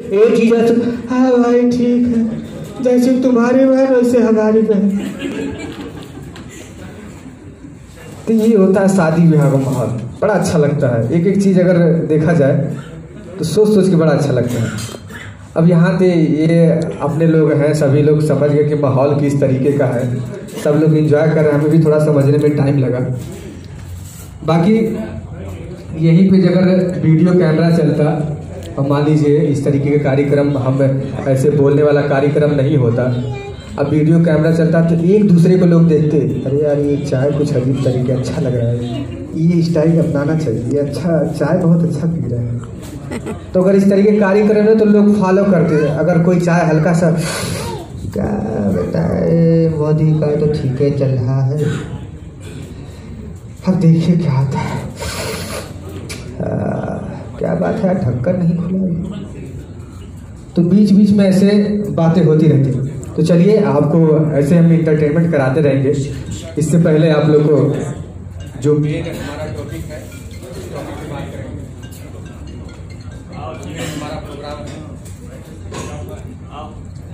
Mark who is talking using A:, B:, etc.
A: एक जीजा तो हाँ भाई ठीक है, जैसे तुम्हारी बहन वैसे हमारी बहन। तो ये होता है शादी ब्याह का माहौल, बड़ा अच्छा लगता है। एक एक चीज़ अगर देखा जाए तो सोच सोच के बड़ा अच्छा लगता है। अब यहाँ पे ये अपने लोग हैं, सभी लोग समझ गए कि माहौल किस तरीके का है, सब लोग एंजॉय कर रहे हैं। हमें भी थोड़ा समझने में टाइम लगा। बाकी यहीं पे अगर वीडियो कैमरा चलता और मान लीजिए इस तरीके का कार्यक्रम, हम ऐसे बोलने वाला कार्यक्रम नहीं होता, अब वीडियो कैमरा चलता तो एक दूसरे को लोग देखते, अरे यार ये चाय कुछ अजीब तरीके अच्छा लग रहा है, ये स्टाइल अपनाना चाहिए, ये अच्छा चाय बहुत अच्छा पी रहा है। तो अगर इस तरीके कार्य करें ना तो लोग फॉलो करते हैं। अगर कोई चाय हल्का सा क्या बताए मोदी का तो ठीक है चल रहा है, अब देखिए क्या आता है। क्या बात है, ढक्कन नहीं खुला। तो बीच बीच में ऐसे बातें होती रहती हैं। तो चलिए आपको ऐसे हम इंटरटेनमेंट कराते रहेंगे। इससे पहले आप लोग को जो मेन हमारा टॉपिक है टॉपिक की बात करेंगे। हमारा प्रोग्राम है